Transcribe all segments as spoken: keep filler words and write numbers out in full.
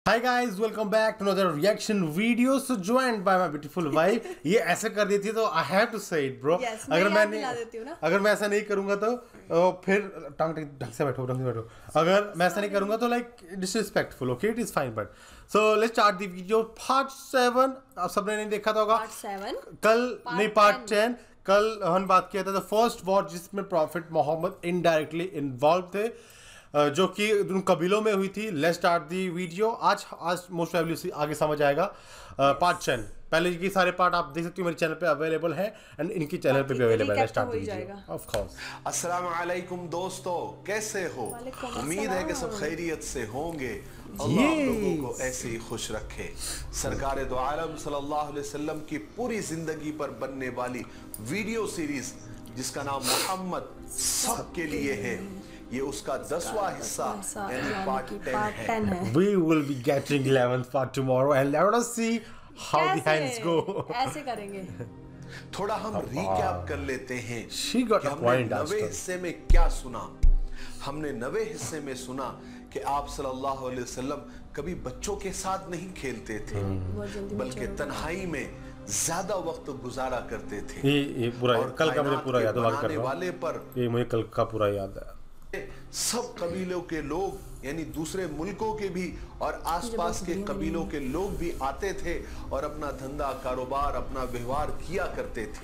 Hi guys, welcome back to another reaction video. So joined by my beautiful wife. ये ऐसे कर देती है तो I have to say it, bro. Yes, अगर मैं मैं याद देती हूँ ना। अगर मैं ऐसा नहीं करूँगा तो ओ, फिर टांग ढंग से बैठो ढंग से बैठो अगर मैं ऐसा नहीं करूँगा तो like disrespectful. Okay, it is fine, but so let's start the video. Part seven आप सबने नहीं देखा तो होगा. Part seven. कल नहीं part ten. कल हम बात किया था the first war जिसमें Prophet Muhammad indirectly involved थे, जो कि उन कबीलों में हुई थी. Let's start the video. आज आज मोस्ट प्रोबेबली आगे समझ आएगा. पार्ट टेन पहले की सारे पार्ट आप देख सकते हो मेरे चैनल पे अवेलेबल है एंड इनकी चैनल पे भी अवेलेबल है. Start the video. Of course. अस्सलाम वालेकुम दोस्तों, कैसे हो? उम्मीद है कि सब खैरियत से होंगे. अल्लाह लोगों को ऐसे ही खुश रखे. सरकार दो आलम सल्लल्लाहु अलैहि वसल्लम की पूरी जिंदगी पर बनने वाली वीडियो सीरीज जिसका नाम मोहम्मद सबके लिए है, ये उसका दसवां हिस्सा यानी पार्ट टेन है. We will be getting eleventh part tomorrow and let us see how the hands go. ऐसे करेंगे. थोड़ा हम रिकैप कर लेते हैं. She got a point. नवे हिस्से में क्या सुना? हमने नवे हिस्से में सुना कि आप सल्लल्लाहु अलैहि वसल्लम कभी बच्चों के साथ नहीं खेलते थे, बल्कि तन्हाई में ज्यादा वक्त गुजारा करते थे. ये ये पूरा कल का मुझे पूरा याद बनाने वाले पर ये मुझे कल का पूरा याद है. सब कबीलों के लोग यानी दूसरे मुल्कों के भी और आसपास के कबीलों के लोग भी आते थे और अपना धंधा कारोबार अपना व्यवहार किया करते थे.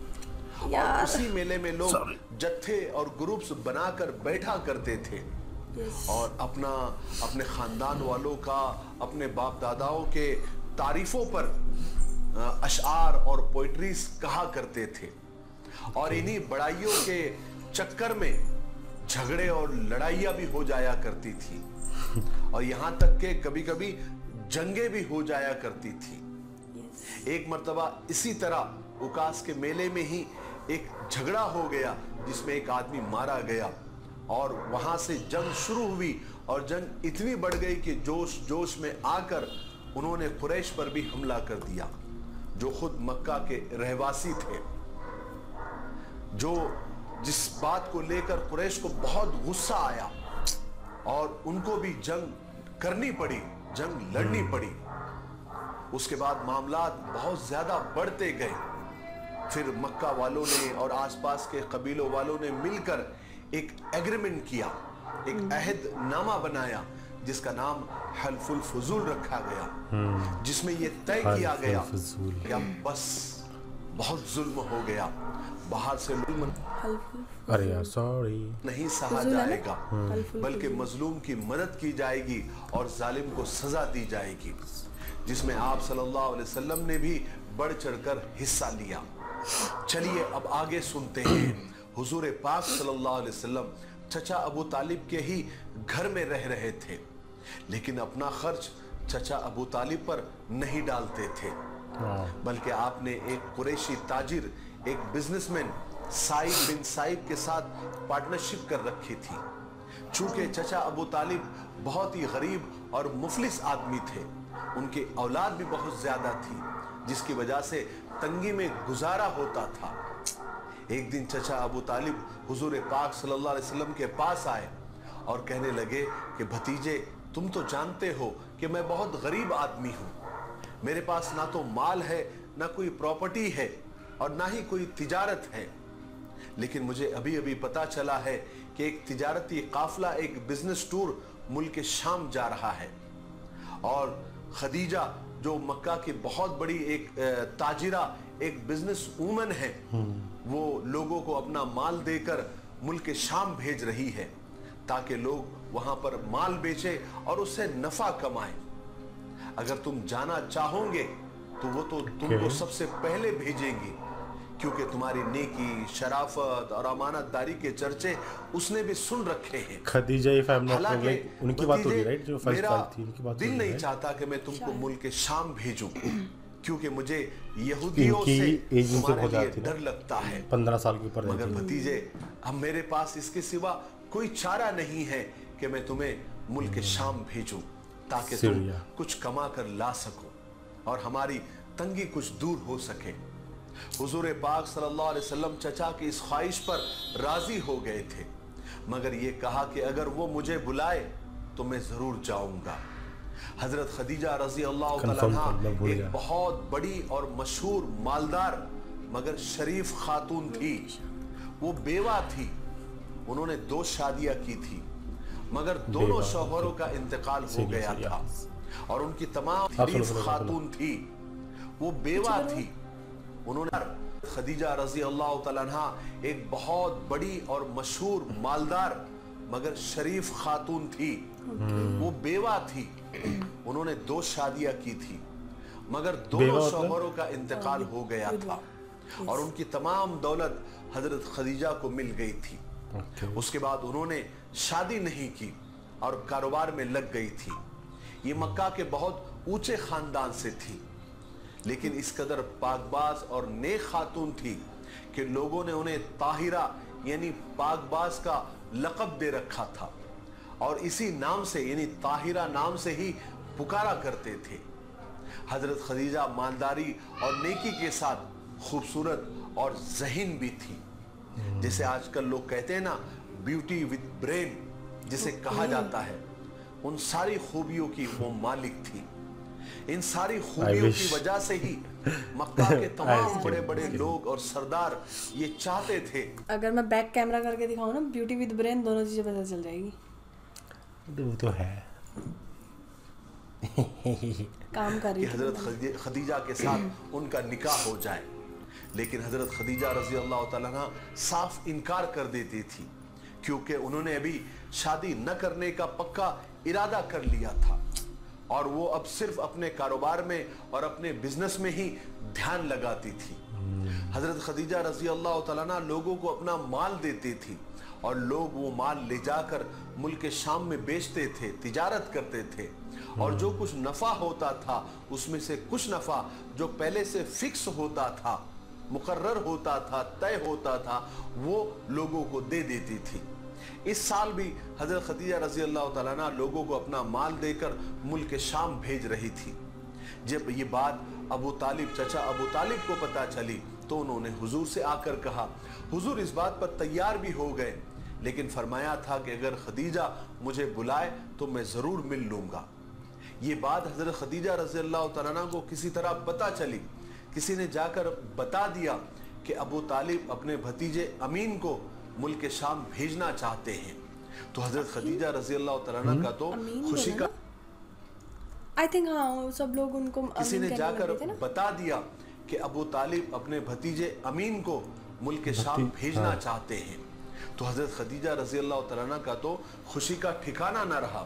और उसी मेले में लोग जत्थे और ग्रुप्स बनाकर बैठा करते थे और अपना अपने खानदान वालों का अपने बाप दादाओं के तारीफों पर अशआर और पोइट्रीज कहा करते थे. और इन्हीं बड़ाइयों के चक्कर में झगड़े और लड़ाइयां भी हो जाया करती थी और यहां तक के कभी कभी जंगें भी हो जाया करती थी. एक मर्तबा इसी तरह उकास के मेले में ही एक झगड़ा हो गया जिसमें एक आदमी मारा गया और वहां से जंग शुरू हुई और जंग इतनी बढ़ गई कि जोश जोश में आकर उन्होंने कुरैश पर भी हमला कर दिया, जो खुद मक्का के रहवासी थे, जो जिस बात को लेकर कुरैश को बहुत गुस्सा आया और उनको भी जंग करनी पड़ी, जंग लड़नी पड़ी. उसके बाद मामलात बहुत ज्यादा बढ़ते गए. फिर मक्का वालों ने और आसपास के कबीलों वालों ने मिलकर एक एग्रीमेंट किया, एक अहद नामा बनाया जिसका नाम हल्फुल फुजूल रखा गया, जिसमें यह तय किया गया कि बस बहुत जुल्म हो गया, बाहर से जुल्म अरे यार सॉरी नहीं सहा जाएगा, बल्कि मजलूम की मदद की जाएगी और जालिम को सजा दी जाएगी, जिसमें आप सल्लल्लाहु अलैहि वसल्लम ने भी बढ़ चढ़कर हिस्सा लिया. चलिए अब आगे सुनते हैं. हुजूर पाक सल्लल्लाहु अलैहि वसल्लम चचा अबू तालिब के ही घर में रह रहे थे, लेकिन अपना खर्च चचा अबू तालिब पर नहीं डालते थे, बल्कि आपने एक कुरैशी ताजिर, एक बिजनेसमैन साइब बिन साइब के साथ पार्टनरशिप कर रखी थी. चूंकि चचा अबू तालिब बहुत ही गरीब और मुफलिस आदमी थे, उनकी औलाद भी बहुत ज्यादा थी, जिसकी वजह से तंगी में गुजारा होता था. एक दिन चचा अबू तालिब हुजूर पाक सल्लल्लाहु अलैहि वसल्लम के पास आए और कहने लगे कि भतीजे, तुम तो जानते हो कि मैं बहुत गरीब आदमी हूं, मेरे पास ना तो माल है, ना कोई प्रॉपर्टी है और ना ही कोई तिजारत है, लेकिन मुझे अभी अभी पता चला है कि एक तिजारती काफिला, एक बिजनेस टूर मुल्क शाम जा रहा है और खदीजा जो मक्का की बहुत बड़ी एक ताजिरा, एक बिजनेस वूमन है, वो लोगों को अपना माल देकर मुल्क शाम भेज रही है ताकि लोग वहां पर माल बेचे और उससे नफा कमाएं. अगर तुम जाना चाहोगे तो वो तो तुमको सबसे पहले भेजेंगी, क्योंकि तुम्हारी नेकी, शराफत और अमानतदारी के चर्चे उसने भी सुन रखे हैं. खदीजा फैमिली उनकी बात हो रही है, राइट? जो फर्स्ट वाली थी उनकी बात. दिल नहीं चाहता कि मैं तुमको मुल्क शाम भेजूं, क्योंकि मुझे यहूदियों से तुम्हारे लिए डर लगता है. पंद्रह साल के ऊपर. मगर भतीजे, अब मेरे पास इसके सिवा कोई चारा नहीं है कि मैं तुम्हें मुल्क शाम भेजूं ताकि तुम कुछ कमा कर ला सको और हमारी तंगी कुछ दूर हो सके. हुजूर पाक सल्लल्लाहु अलैहि वसल्लम चचा की इस ख्वाहिश पर राजी हो गए थे, मगर ये कहा कि अगर वो मुझे बुलाए तो मैं जरूर जाऊंगा. हजरत खदीजा रजी अल्लाह तआला अन्हा एक बहुत बड़ी और मशहूर मालदार मगर शरीफ खातून थी। वो बेवा थी, उन्होंने दो शादियां की थी, मगर दोनों शौहरों का इंतकाल हो गया था और उनकी तमाम शरीफ खातून थी। वो बेवा थी, उन्होंने खदीजा रजी अल्लाह तआला अन्हा एक बहुत बड़ी और मशहूर मालदार मगर शरीफ खातून थी। वो बेवा थी, उन्होंने दो शादियां की थी, मगर दोनों शौहरों का इंतकाल हो गया था और उनकी तमाम दौलत हजरत खदीजा को मिल गई थी। उसके बाद उन्होंने शादी नहीं की और कारोबार में लग गई थी। ये मक्का के बहुत ऊंचे खानदान से थी, लेकिन इस कदर पाकबाज और नेक खातून थी कि लोगों ने उन्हें ताहिरा यानी पाकबाज का लक़ब दे रखा था और इसी नाम से यानी ताहिरा नाम से ही पुकारा करते थे। हजरत खदीजा मालदारी और नेकी के साथ खूबसूरत और ज़हीन भी थी। जैसे आजकल लोग कहते हैं ना, ब्यूटी विद ब्रेन जिसे कहा जाता है, उन सारी खूबियों की वो मालिक थी। इन सारी खूबियों की वजह से ही मक्का के तमाम बड़े बड़े लोग और सरदार ये चाहते थे। अगर मैं बैक कैमरा करके दिखाऊं ना, ब्यूटी विद ब्रेन दोनों चीजें पता चल जाएगी। वो तो है काम कर रही कि हजरत खदीजा के साथ उनका निकाह हो जाए, लेकिन हजरत खदीजा रजी अल्लाह तआला अन्हा साफ इनकार कर देती थी, क्योंकि उन्होंने अभी शादी न करने का पक्का इरादा कर लिया था और वो अब सिर्फ अपने कारोबार में और अपने बिजनेस में ही ध्यान लगाती थी। हजरत खदीजा रजी अल्लाह तआला अन्हा लोगों को अपना माल देती थी और लोग वो माल ले जाकर मुल्क शाम में बेचते थे, तिजारत करते थे और जो कुछ नफा होता था उसमें से कुछ नफा जो पहले से फिक्स होता था, मुकर्रर होता था, तय होता था, वो लोगों को दे देती थी। इस साल भी हजरत खदीजा रजी अल्लाह तआला अन्हा लोगों को अपना माल देकर मुल्क शाम भेज रही थी। जब ये बात अबू तालिब चचा अबू तालिब को पता चली तो उन्होंने हुजूर से आकर कहा। हुजूर इस बात पर तैयार भी हो गए, लेकिन फरमाया था कि अगर खदीजा मुझे बुलाए तो मैं जरूर मिल लूंगा। ये बात हजरत खदीजा रजी अल्लाह तआला अन्हा को किसी तरह पता चली, किसी ने जाकर बता दिया कि अबू तालिब अपने भतीजे अमीन को मुल्क शाम भेजना चाहते हैं। तो हजरत खदीजा रजी अल्लाह तआला अन्हा का तो खुशी का आई थिंक हाँ सब लोग उनको किसी ने जाकर बता दिया कि अबू तालिब अपने भतीजे अमीन को मुल्क शाम भेजना हाँ। चाहते हैं। तो हजरत खदीजा रजी अल्लाह तआला अन्हा का तो खुशी का ठिकाना न रहा,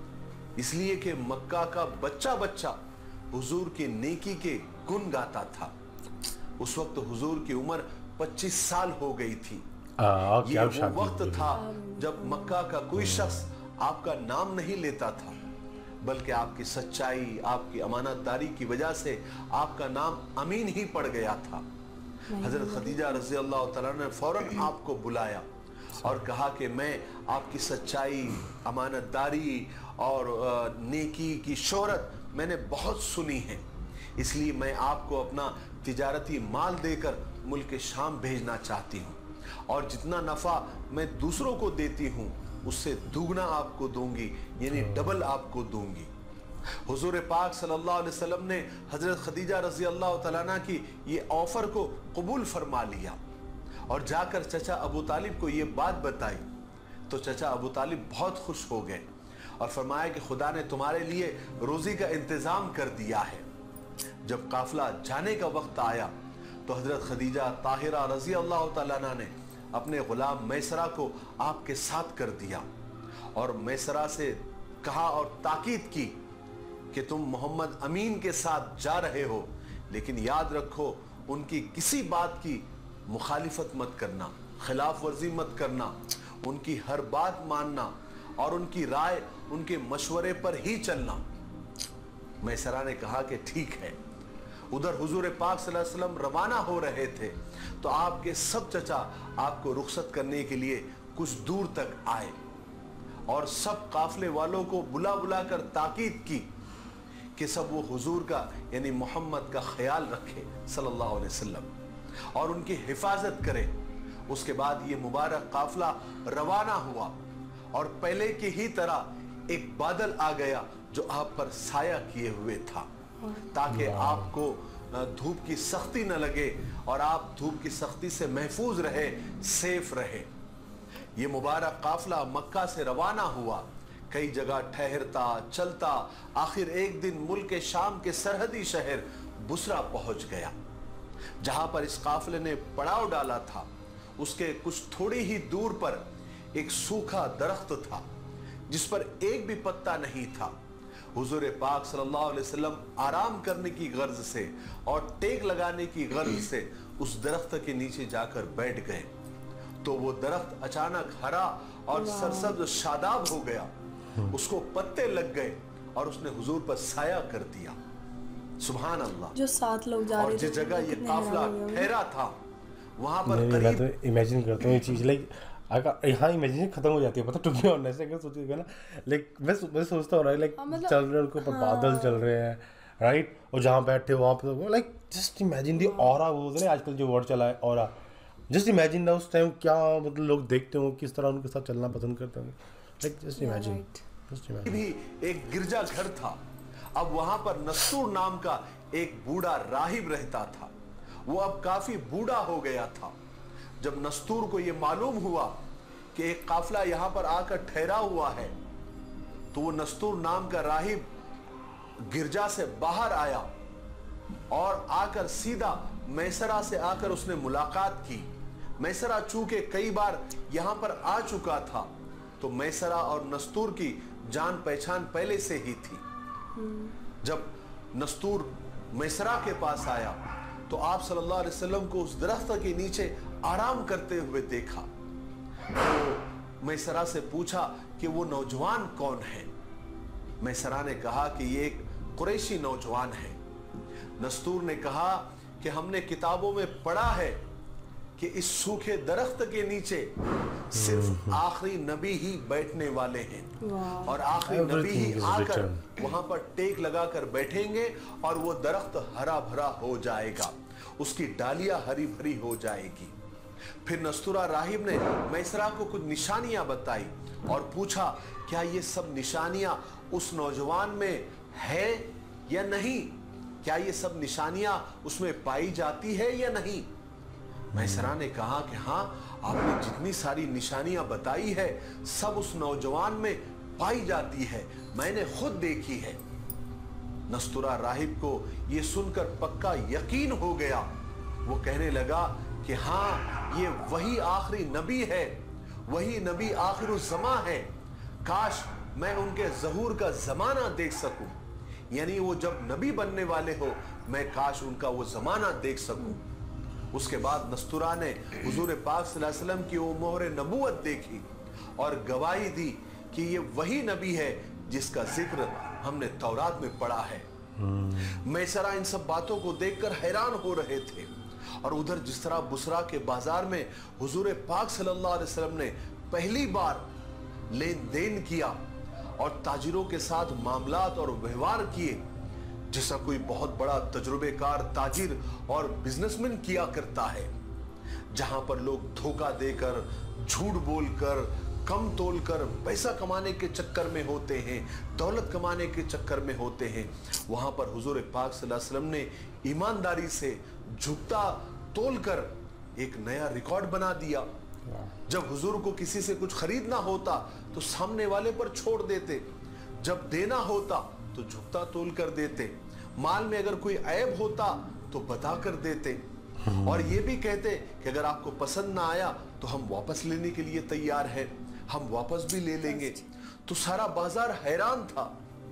इसलिए कि मक्का का बच्चा बच्चा हुजूर की नेकी के गुण गाता था। उस वक्त हुजूर की उम्र पच्चीस साल हो गई थी। आ, ये वो वक्त था जब मक्का का कोई शख्स आपका नाम नहीं लेता था, बल्कि आपकी सच्चाई, आपकी अमानतदारी की वजह से आपका नाम अमीन ही पड़ गया था। हजरत खदीजा रजी अल्लाह तआला ने फौरन आपको बुलाया और कहा कि मैं आपकी सच्चाई, अमानतदारी और नेकी की शोहरत मैंने बहुत सुनी है, इसलिए मैं आपको अपना तिजारती माल देकर मुल्क शाम भेजना चाहती हूँ और जितना नफा मैं दूसरों को देती हूँ उससे दुगना आपको दूंगी, यानी डबल आपको दूंगी। हुजूर पाक सल्लल्लाहु अलैहि वसल्लम ने हजरत खदीजा रजी अल्लाह तआला अन्हा की ये ऑफर को कबूल फरमा लिया और जाकर चचा अबू तालिब को ये बात बताई। तो चचा अबू तालिब बहुत खुश हो गए और फरमाया कि खुदा ने तुम्हारे लिए रोजी का इंतजाम कर दिया है। जब काफिला जाने का वक्त आया तो हजरत खदीजा ताहिरा रजी अल्लाह तआला अन्हा ने अपने गुलाम मैसरा को आपके साथ कर दिया और मैसरा से कहा और ताकीद की कि तुम मोहम्मद अमीन के साथ जा रहे हो, लेकिन याद रखो उनकी किसी बात की मुखालिफत मत करना, खिलाफ वर्जी मत करना, उनकी हर बात मानना और उनकी राय, उनके मशवरे पर ही चलना। मैसरा ने कहा कि ठीक है। उधर हुजूर पाक सल्लल्लाहु अलैहि वसल्लम रवाना हो रहे थे तो आपके सब चचा आपको रुखसत करने के लिए कुछ दूर तक आए और सब काफिले वालों को बुला बुला कर ताकीद की कि सब वो हुजूर का यानी मोहम्मद का ख्याल रखे सल्लल्लाहु अलैहि वसल्लम और उनकी हिफाजत करे। उसके बाद ये मुबारक काफिला रवाना हुआ और पहले की ही तरह एक बादल आ गया जो आप पर साया किए हुए था, ताकि आपको धूप की सख्ती न लगे और आप धूप की सख्ती से महफूज रहे, सेफ रहे। ये मुबारक काफिला मक्का से रवाना हुआ, कई जगह ठहरता चलता, आखिर एक दिन मुल्क शाम के सरहदी शहर बुसरा पहुंच गया, जहां पर इस काफिले ने पड़ाव डाला था। उसके कुछ थोड़ी ही दूर पर एक सूखा दरख्त था जिस पर एक भी पत्ता नहीं था। हुजूर पाक सल्लल्लाहु अलैहि वसल्लम आराम करने की गर्ज से और टेक लगाने की गर्ज से उस दरख्त के नीचे जाकर बैठ गए, तो वो दरख्त अचानक हरा और सरसब्ज शादाब हो गया, उसको पत्ते लग गए और उसने हुजूर पर साया कर दिया। सुभान अल्लाह। जो सात लोग जा रहे थे और जिस जगह ये काफिला ठहरा था वहां पर नहीं, करीब मैं तो इमेजिन करता हूँ ये चीज़, लाइक अगर यहाँ इमेजिनेशन खत्म हो जाती है, पता टू बी ऑनेस्ट अगर सोचिएगा ना, लाइक मैं मैं सोचता हूँ लाइक चल रहे हैं उनके ऊपर बादल चल रहे हैं, राइट, और जहाँ बैठे वहाँ पे like just imagine the aura, वो बोलते हैं आजकल जो वर्ड चला है ऑरा, जस्ट इमेजिन ना उस टाइम क्या मतलब लोग देखते हो, किस तरह उनके साथ चलना पसंद करते होंगे, like just imagine just imagine. भी एक गिरजा घर था। अब वहां पर नस्तूर नाम का एक बूढ़ा राहिब रहता था। वो अब काफी बूढ़ा हो गया था। जब नस्तूर को यह मालूम हुआ कि एक काफिला यहां पर आकर ठहरा हुआ है, तो वो नस्तूर नाम का राहिब गिरजा से बाहर आया और आकर सीधा मैसरा से आकर उसने मुलाकात की। मैसरा चूंकि कई बार यहां पर आ चुका था, तो मैसरा और नस्तूर की जान पहचान पहले से ही थी। जब नस्तूर मैसरा के पास आया तो आप सल्लल्लाहु अलैहि वसल्लम को उस दरख्त के नीचे आराम करते हुए देखा। तो मैसरा से पूछा कि वो नौजवान कौन है। मैसरा ने कहा कि ये एक कुरैशी नौजवान है। नस्तूर ने कहा कि हमने किताबों में पढ़ा है कि इस सूखे दरख्त के नीचे सिर्फ आखिरी नबी ही बैठने वाले हैं और आखिरी नबी ही आकर वहां पर टेक लगाकर बैठेंगे और वो दरख्त हरा भरा हो जाएगा, उसकी डालियां हरी भरी हो जाएगी। फिर नस्तूरा राहिब ने मैसरा को कुछ निशानियां बताई और पूछा, क्या ये सब निशानियां उस नौजवान में है या नहीं? क्या ये सब निशानियां उसमें पाई जाती है या नहीं? मैसरा ने कहा कि हाँ, आपने जितनी सारी निशानियां बताई है सब उस नौजवान में पाई जाती है, मैंने खुद देखी है। नस्तूरा राहिब को यह सुनकर पक्का यकीन हो गया। वो कहने लगा कि हाँ, ये वही आखिरी नबी है, वही नबी आखिरुज़्ज़मा है। काश मैं उनके ज़हूर का जमाना देख सकूं, यानी वो जब नबी बनने वाले हो, मैं काश उनका वो जमाना देख सकूं। उसके बाद नस्तूरा ने हुजूर पाक सल्लल्लाहु अलैहि वसल्लम की वो मोहर नबूवत देखी और गवाही दी कि ये वही नबी है जिसका जिक्र हमने तौरात में पढ़ा है। मैसरा इन सब बातों को देखकर हैरान हो रहे थे और उधर जिस तरह बुसरा के बाजार में हुजूर पाक सल्लल्लाहु अलैहि वसल्लम ने पहली बार लेन देन किया और ताजिरों के साथ मामलात और व्यवहार किए, जैसा कोई बहुत बड़ा तजुर्बेकार ताजिर और बिजनेसमैन किया करता है, जहां पर लोग धोखा देकर, झूठ बोलकर, कम तोलकर पैसा कमाने के चक्कर में होते हैं, दौलत कमाने के चक्कर में होते हैं, वहां पर हुजूर पाक सल्लल्लाहु अलैहि वसल्लम ने ईमानदारी से झुकता तोलकर एक नया रिकॉर्ड बना दिया। जब हुजूर को किसी से कुछ खरीदना होता तो सामने वाले पर छोड़ देते, जब देना होता तो झुकता तोल कर देते, माल में अगर कोई ऐब होता तो बता कर देते और ये भी कहते कि अगर आपको पसंद ना आया तो हम वापस लेने के लिए तैयार हैं, हम वापस भी ले लेंगे। तो सारा बाजार हैरान था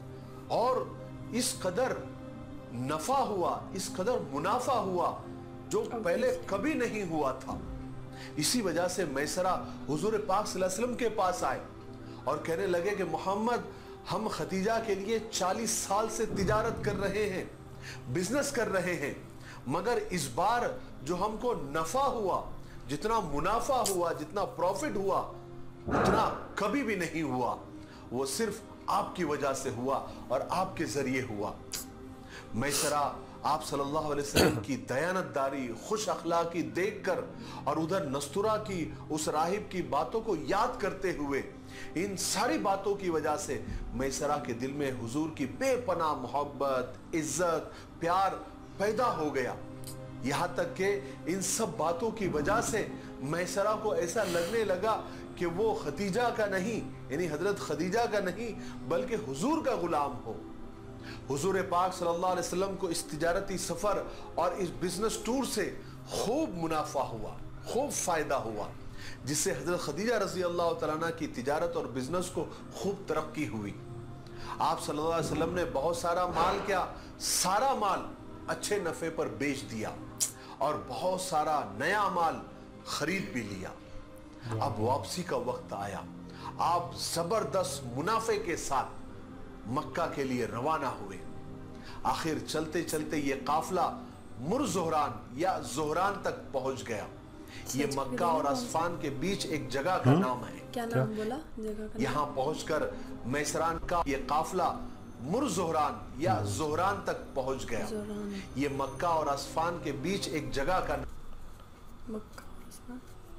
और इस कदर नफा हुआ, इस कदर मुनाफा हुआ जो पहले कभी नहीं हुआ था। इसी वजह से मैसरा हुजूर पाक सल्लल्लाहु अलैहि वसल्लम के पास आए और कहने लगे कि मोहम्मद, हम खदीजा के लिए चालीस साल से तिजारत कर रहे हैं, बिजनेस कर रहे हैं, मगर इस बार जो हमको नफा हुआ, जितना मुनाफा हुआ, जितना प्रॉफिट हुआ, उतना कभी भी नहीं हुआ। वो सिर्फ आपकी वजह से हुआ और आपके जरिए हुआ। मैसरा आप सल्लल्लाहु अलैहि वसल्लम की दयानतदारी, खुश अखलाकी देखकर और उधर नस्तुरा की उस राहिब की बातों को याद करते हुए, इन सारी बातों की वजह से मैसरा के दिल में हुजूर की बेपनाह मोहब्बत, इज्जत, प्यार पैदा हो गया। यहाँ तक कि इन सब बातों की वजह से मैसरा को ऐसा लगने लगा कि वो खदीजा का नहीं, यानी हजरत खदीजा का नहीं, बल्कि हुजूर का गुलाम हो। हुजूर पाक सल्लल्लाहु अलैहि वसल्लम को इस तिजारती सफर और इस बिजनेस टूर से खूब मुनाफा हुआ, खूब फायदा हुआ, जिससे हजरत खदीजा रज़ी अल्लाह तआला अन्हा की तिजारत और बिजनेस को खूब तरक्की हुई। आप सल्लल्लाहु अलैहि वसल्लम ने बहुत सारा माल, क्या सारा माल अच्छे नफे पर बेच दिया और बहुत सारा नया माल खरीद भी लिया। अब वापसी का वक्त आया, आप जबरदस्त मुनाफे के साथ मक्का के लिए रवाना हुए। आखिर चलते चलते ये काफिला मुरज़ोहरान या जोहरान तक पहुंच गया। ये मक्का और असफान के बीच एक जगह का नाम है। क्या नाम बोला जगह का? यहाँ पहुंचकर मैसरान का ये काफिला मुरज़ोहरान या जोहरान तक पहुंच गया। ये मक्का और असफान के बीच एक जगह का मक्का और असफान।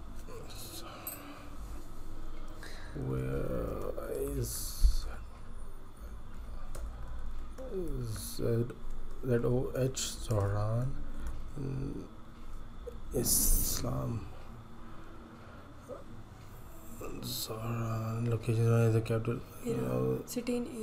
Where is Z Z O H Zohran Islam Zohran location is the capital Iran, city in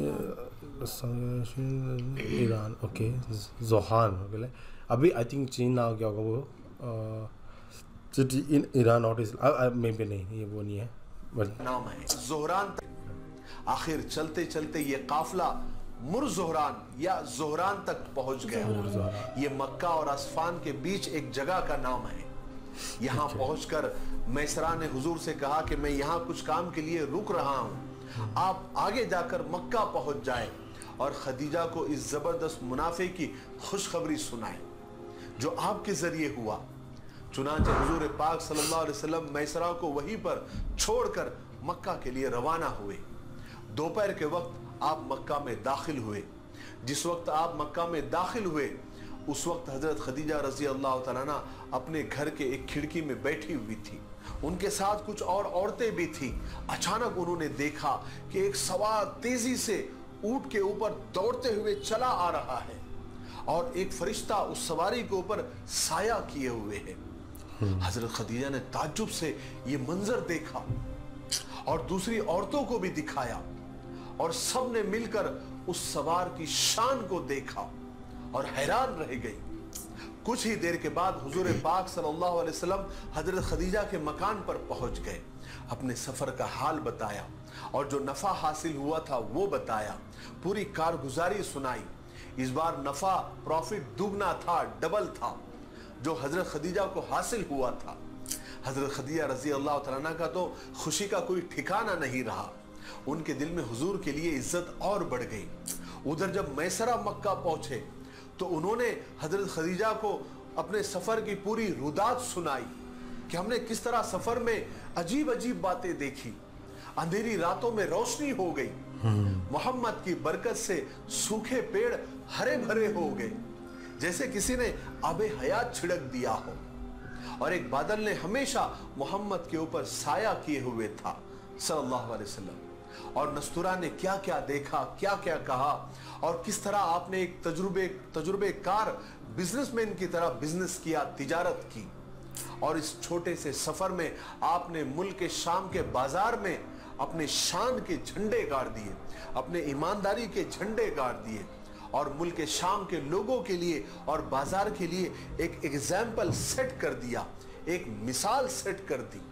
Iran. Iran. Okay जोहान हो गया अभी। आई थिंक चीन ना क्या होगा वो सिटी इन ईरान और मे भी नहीं, ये वो नहीं है बट नाम है जोहरान। आखिर चलते चलते ये काफिला मुरज़ोहरान या जोहरान तक पहुंच गया। ये मक्का और असफान के बीच एक जगह का नाम है। यहाँ पहुंचकर मैसरा ने हुजूर से कहा कि मैं यहाँ कुछ काम के लिए रुक रहा हूँ, आप आगे जाकर मक्का पहुंच जाए और खदीजा को इस जबरदस्त मुनाफे की खुशखबरी सुनाए जो आपके जरिए हुआ। चुनांचे हुजूर पाक सल्लल्लाहु अलैहि वसल्लम मैसरा को वहीं पर छोड़कर मक्का के लिए रवाना हुए। दोपहर के वक्त आप मक्का में दाखिल हुए। जिस वक्त आप मक्का में दाखिल हुए उस वक्त हजरत खदीजा रज़ी अल्लाह तआला अन्हा अपने घर के एक खिड़की में बैठी हुई थी। उनके साथ कुछ और औरतें भी थी। अचानक उन्होंने देखा कि एक सवार तेजी से ऊंट के ऊपर दौड़ते हुए चला आ रहा है और एक फरिश्ता उस सवारी के ऊपर साया किए हुए है। हजरत खदीजा ने ताज्जुब से ये मंजर देखा और दूसरी औरतों को भी दिखाया और सब ने मिलकर उस सवार की शान को देखा और हैरान रह गई। कुछ ही देर के बाद हुजूर पाक सल्लल्लाहु अलैहि वसल्लम हजरत खदीजा के मकान पर पहुंच गए। अपने सफर का हाल बताया और जो नफा हासिल हुआ था वो बताया, पूरी कारगुजारी सुनाई। इस बार नफा प्रॉफिट दुगना था, डबल था जो हजरत खदीजा को हासिल हुआ था। हजरत खदीजा रजी अल्लाह तआला अन्हा का तो खुशी का कोई ठिकाना नहीं रहा। उनके दिल में हुजूर के लिए इज्जत और बढ़ गई। उधर जब मैसरा मक्का पहुंचे तो उन्होंने हजरत खदीजा को अपने सफर की पूरी रुदात सुनाई कि हमने किस तरह सफर में अजीब अजीब बातें देखी। अंधेरी रातों में रोशनी हो गई। मोहम्मद की बरकत से सूखे पेड़ हरे भरे हो गए जैसे किसी ने आबे हयात छिड़क दिया हो, और एक बादल ने हमेशा मोहम्मद के ऊपर साया किए हुए था सल्लल्लाहु अलैहि वसल्लम। और नस्तुरा ने क्या क्या देखा, क्या क्या कहा और किस तरह आपने एक तजुर्बे तजुर्बेकार बिजनेसमैन की तरह बिजनेस किया, तिजारत की। और इस छोटे से सफर में आपने मुल्क के शाम के बाजार में अपने शान के झंडे गाड़ दिए, अपने ईमानदारी के झंडे गाड़ दिए और मुल्क के शाम के लोगों के लिए और बाजार के लिए एक एग्जाम्पल सेट कर दिया, एक मिसाल सेट कर दी।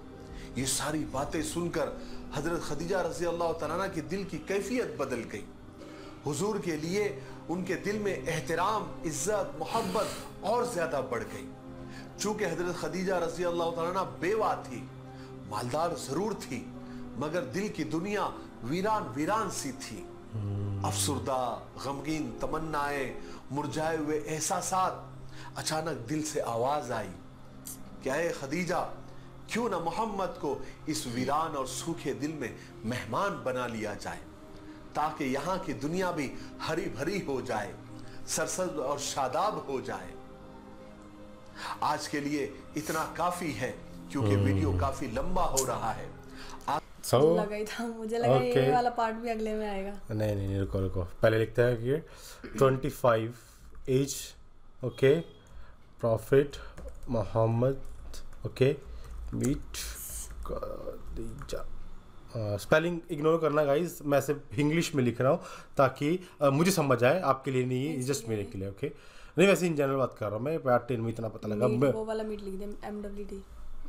ये सारी बातें सुनकर हजरत खदीजा रज़ी अल्लाह तआला अन्हा के दिल की कैफियत बदल गई। हुजूर के लिए उनके दिल में एहतराम, इज्जत, मोहब्बत और ज्यादा बढ़ गई। चूंकि हजरत खदीजा रज़ी अल्लाह तआला अन्हा बेवा थी, मालदार जरूर थी, मगर दिल की दुनिया वीरान वीरान सी थी। अफसुर्दा, गमगीन तमन्नाएं, मुरझाए हुए एहसासात। अचानक दिल से आवाज आई, क्या है खदीजा, क्यों ना मोहम्मद को इस वीरान और सूखे दिल में मेहमान बना लिया जाए, ताकि यहाँ की दुनिया भी हरी भरी हो जाए, सरसब्ज और शादाब हो जाए। आज के लिए इतना काफी है क्योंकि वीडियो काफी लंबा हो रहा है। So, लगा ही था, मुझे लगा okay. ये वाला पार्ट भी अगले में आएगा। नहीं नहीं नहीं रुको रुको, पहले लिखते हैं कि twenty five age, okay, prophet Muhammad, okay, meet Khadija. Spelling ignore करना गाइस, मैं सिर्फ इंग्लिश में लिख रहा हूँ ताकि uh, मुझे समझ आए, आपके लिए नहीं, जस्ट मेरे के लिए, ओके okay? नहीं वैसे इन जनरल बात कर रहा हूँ मैं, पार्ट टेन में इतना पता लगा। मीट, वो वाला मीट लिख दे, एम डब्ल्यू टी।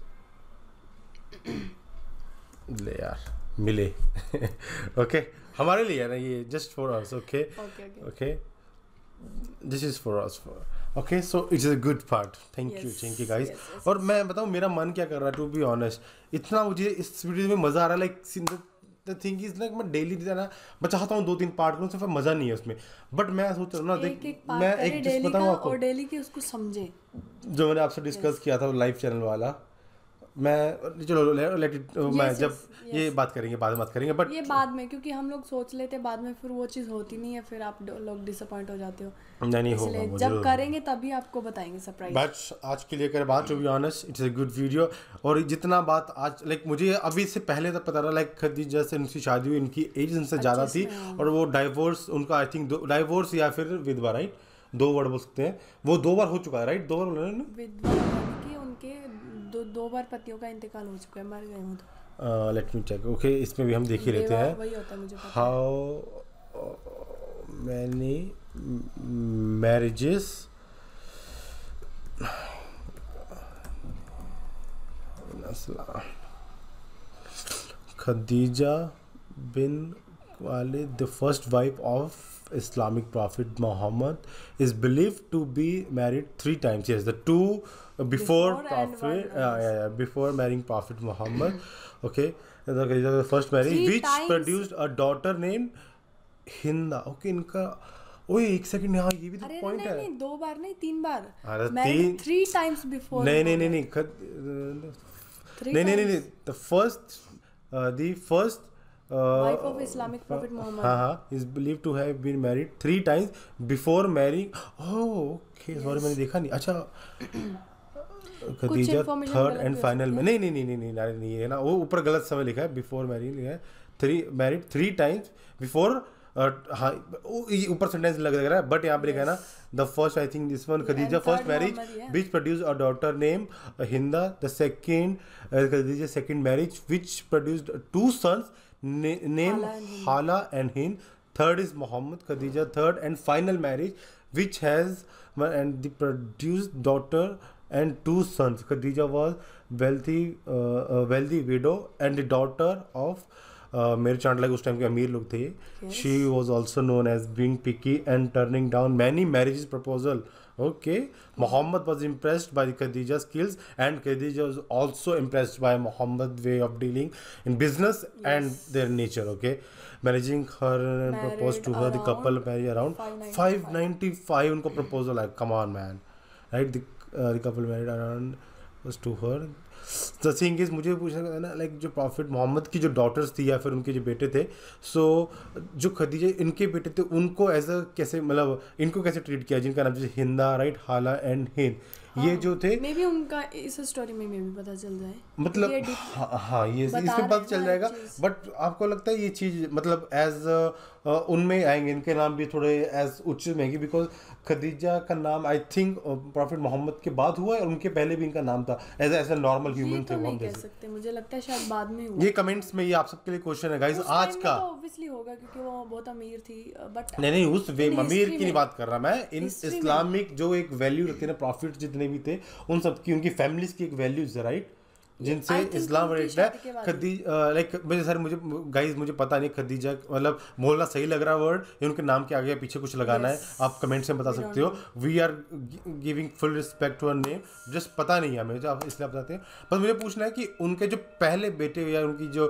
ले यार मिले ओके, हमारे लिए है ना ये, just for us, okay okay, this is for us, okay, so it's a good part, thank you thank you guys. और मैं बताऊँ मेरा मन क्या कर रहा है, टू बी ऑनेस्ट, इतना मुझे इस वीडियो में मज़ा आ रहा है, like the thing is like मैं डेली ना मैं चाहता हूँ दो तीन पार्ट करूँ, सिर्फ मज़ा नहीं है उसमें, बट मैं सोच रहा हूँ ना, देख मैं एक चीज़ बताऊँ आपको, और डेली की उसको समझे, जो मैंने आपसे डिस्कस किया था लाइव चैनल वाला, मैं चलो लेट इट, मैं yes, जब yes, ये yes. बात करेंगे बाद में बात करेंगे, बट ये बाद में, क्योंकि हम लोग सोच लेते बाद में, फिर वो चीज़ होती नहीं है, फिर आप लोग डिसअपॉइंट हो जाते हो। नहीं नहीं होगा, इसलिए जब करेंगे तभी आपको बताएंगे सरप्राइज। बट आज के लिए कर बात, to be honest it's a good video. और जितना बात आज लाइक मुझे अभी से पहले तक पता रहा, लाइक खदीजा से उनकी शादी हुई, इनकी एज उनसे ज़्यादा थी, और वो डाइवोर्स उनका आई थिंक डाइवोर्स या फिर विधवा, राइट, दो वर्ड बोल सकते हैं, वो दो बार हो चुका है, राइट, दो बार बोला ना, विधवा कि उनके दो दो बार पतियों का इंतकाल हो चुका है, मर गए हो तो। लेट मी चेक, ओके, इसमें भी हम देख ही लेते हैं, वही होता है मुझे पता। हाउ मैनी मैरिजेस खदीजा बिन Khalid, the first wife of Islamic Prophet Muhammad, is believed to be married three times. Yes, the two uh, before, Before and Prophet, one uh, yeah, yeah, before marrying Prophet Muhammad. Okay, the, the first marriage, Three which times. produced a daughter named Hinda. Okay, इनका ओए एक second, यहाँ ये भी तो अरे point नहीं है। नहीं, दो बार नहीं, तीन बार। अरे मैंने तीन थ्री टाइम्स बिफोर। नहीं नहीं नहीं नहीं खद नहीं नहीं नहीं the first the first wife of Islamic Prophet Muhammad. हाँ हाँ, is believed to have been married three times before marrying. Oh, okay, sorry मैंने देखा नहीं। अच्छा, खदीजा थर्ड एंड फाइनल में, नहीं नहीं नहीं नहीं नहीं नहीं है ना, वो ऊपर गलत समय लिखा है, बिफोर मैरिंग लिखा है, three married three times before, हाँ ऊपर सेंटेंस लग रहा है, बट यहाँ पे लिखा है ना, the first I think this one Khadija first marriage which produce a daughter name Hinda, the second Khadija second marriage which produced two sons name Hala and Hind. Third is Muhammad Khadija. Third and final marriage, which has and the produced daughter and two sons. Khadija was wealthy, uh, a wealthy widow and the daughter of uh, मेरे चांट लगे उस time के अमीर लोग थे. She was also known as being picky and turning down many marriages proposal. Okay, Muhammad was impressed by Khadija's skills, and Khadija was also impressed by Muhammad's way of dealing in business yes. and their nature. Okay, managing her and proposed to her. The couple married around five ninety-five. उनको proposal है. Come on, man. Right? The, uh, the couple married around was to her. The thing is, मुझे पूछना था ना, like जो profit Mohammad की जो daughters थी या फिर उनके जो बेटे थे, सो so, जो खदीजा इनके बेटे थे उनको एज अ कैसे, मतलब इनको कैसे ट्रीट किया, जिनका नाम जैसे Hinda, right, Hala and Hind, हाँ, ये जो थे मे बी उनका इस स्टोरी में मे भी पता चल जाए, मतलब ये हाँ, हाँ ये इसमें पता चल जाएगा, बट आपको लगता है ये चीज़ मतलब एज उनमें आएंगे, इनके नाम भी थोड़े एज उच्च में आएंगे, बिकॉज खदीजा का नाम आई थिंक प्रॉफिट मोहम्मद के बाद हुआ है और उनके पहले भी इनका नाम था, as as a normal human थे, हम कह सकते हैं, मुझे लगता है शायद बाद में हुआ। ये कमेंट्स में ये आप सबके लिए क्वेश्चन है गाइस आज का, ऑब्वियसली होगा क्योंकि वो बहुत अमीर थी, बट नहीं नहीं उस वे अमीर की नहीं बात कर रहा मैं, इन इस्लामिक जो एक वैल्यू रखते हैं, प्रॉफिट जितने भी थे उन सब की, उनकी फैमिलीज की एक वैल्यूज है, राइट, जिनसे इस्लाम रिलेटेड है। खदीजा लाइक मुझे सर मुझे गाइस मुझे पता नहीं खदीजा मतलब बोलना सही लग रहा है वर्ड या उनके नाम के आगे पीछे कुछ लगाना yes. है, आप कमेंट्स में बता सकते हो। We are giving full respect to her name, just पता नहीं है हमें, जो आप इसलिए बताते हैं, बस मुझे पूछना है कि उनके जो पहले बेटे या उनकी जो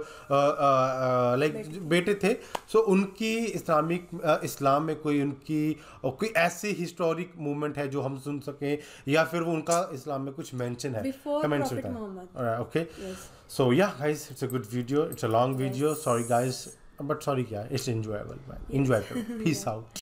लाइक बेटे थे, सो उनकी इस्लामिक इस्लाम में कोई उनकी कोई ऐसी हिस्टोरिक मूवमेंट है जो हम सुन सकें, या फिर वो उनका इस्लाम में कुछ मेंशन है, कमेंट्स में बताएं। Okay, yes. So yeah guys, it's a good video, it's a long video, yes. Sorry guys, but sorry yeah, it's enjoyable man, yes. Enjoy it. Peace out.